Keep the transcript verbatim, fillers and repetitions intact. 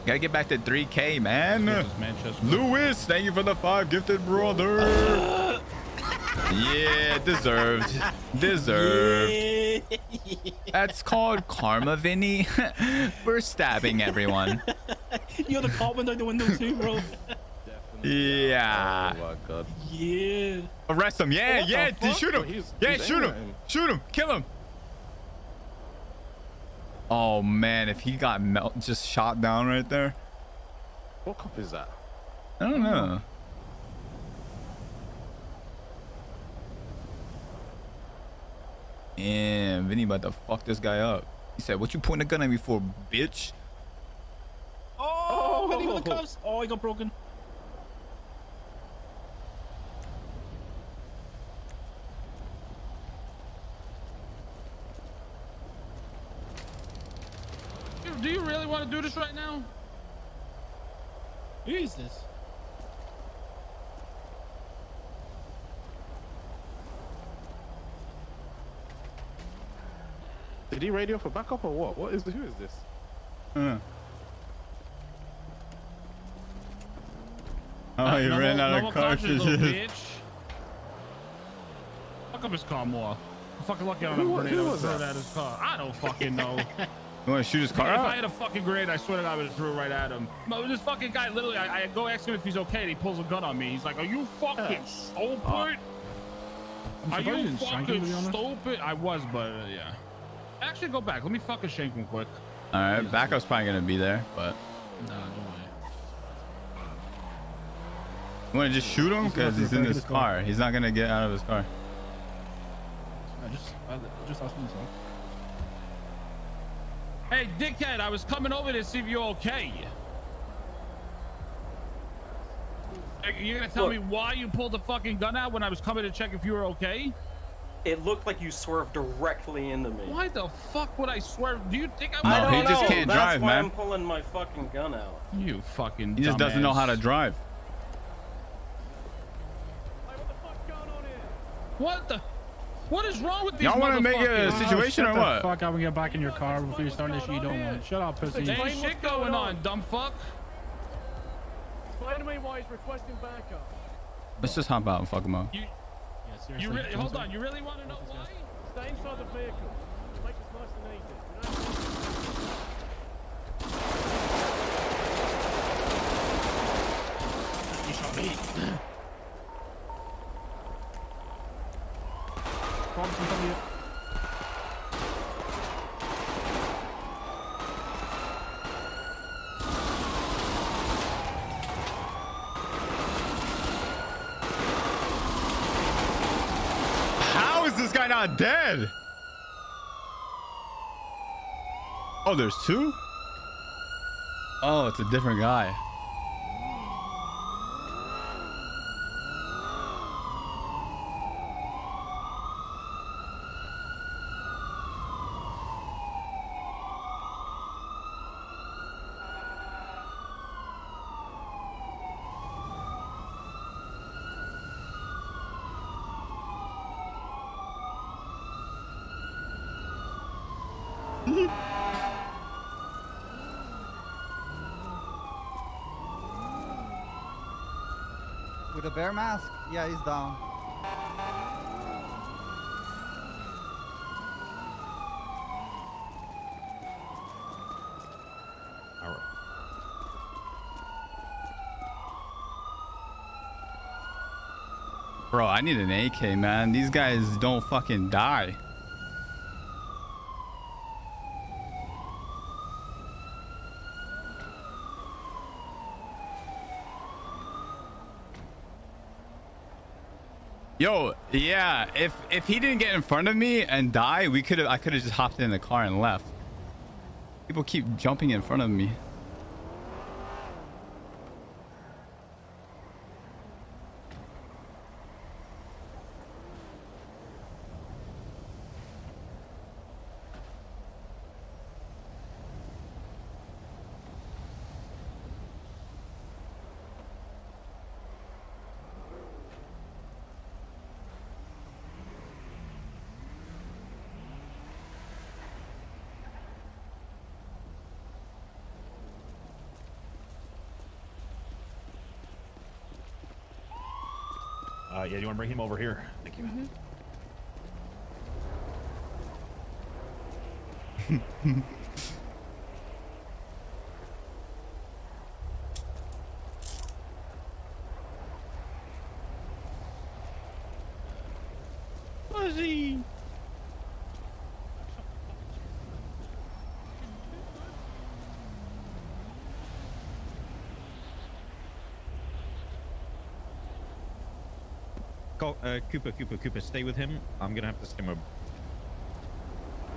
Gotta get back to three K, man. Lewis, thank you for the five gifted, brother. Uh. Yeah, deserved. Deserved. Yeah. That's called karma, Vinny. For stabbing everyone. You're the cop window the window too, bro. Yeah. Oh my god. Yeah. Arrest him. Yeah, what yeah. Shoot him. He's, yeah, he's shoot him. him. Shoot him. Kill him. Oh man, if he got melt just shot down right there. What cop is that? I don't know. And Vinny about to fuck this guy up. He said, "What you pointing a gun at me for, bitch?" Oh, Vinny with the cuffs. Oh, he got broken. Do you really want to do this right now? Who is this? Did he radio for backup or what? What is the, who is this? Uh. Oh, he no ran more, out no of cartridges. Fuck up his car more. I'm fucking lucky I don't have a grenade. I would throw it at his car. I don't fucking know. You want to shoot his car If out? I had a fucking grenade, I swear to God, I would have threw it right at him. No, this fucking guy, literally, I, I go ask him if he's okay, and he pulls a gun on me. He's like, "Are you fucking Yes. stupid? Uh, Are you you fucking stupid?" I was, but uh, yeah. Actually, go back. Let me fucking shank him quick. All right, backup's probably gonna be there, but. Nah, no way. You want to just shoot him because he's in his car. He's not gonna get out of his car. I just, I just asked him so. Hey, dickhead, I was coming over to see if you're okay. You're gonna tell Look, me why you pulled the fucking gun out when I was coming to check if you were okay? It looked like you swerved directly into me. Why the fuck would I swear? Do you think I'm? No, I don't he know. just can't That's drive, why man. I'm pulling my fucking gun out. You fucking. He just doesn't know how to dumbass. drive. What the? What is wrong with these Y'all want to make a motherfuckers? situation or what? Fuck, I will get back in your car before you start this shit you don't want. Shut up, pussy. There ain't shit going on, dumb fuck. Explain to me why he's requesting backup. Let's just hop out and fuck him up. You, Yeah, seriously. you really, hold on. You really want to know why? Stay inside the vehicle. Make this nice and easy. You know? You shot me. Promise me something. How is this guy not dead? Oh, there's two? Oh, it's a different guy. With a bear mask? Yeah, he's down. Alright. Bro, I need an A K, man. These guys don't fucking die. Yo, yeah, if if he didn't get in front of me and die, we could have I could have just hopped in the car and left. People keep jumping in front of me. Uh, yeah, you want to bring him over here? Thank you. Fuzzy. Call, uh, Cooper, Cooper, Cooper, stay with him. I'm gonna have to send him a